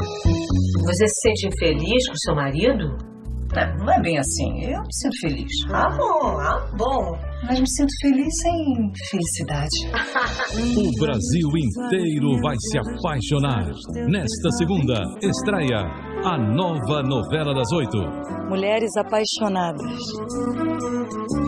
Você se sente infeliz com seu marido? Não é bem assim. Eu me sinto feliz. Bom. Mas me sinto feliz sem felicidade. O Brasil inteiro vai se apaixonar. Nesta segunda, estreia a nova novela das 8. Mulheres Apaixonadas.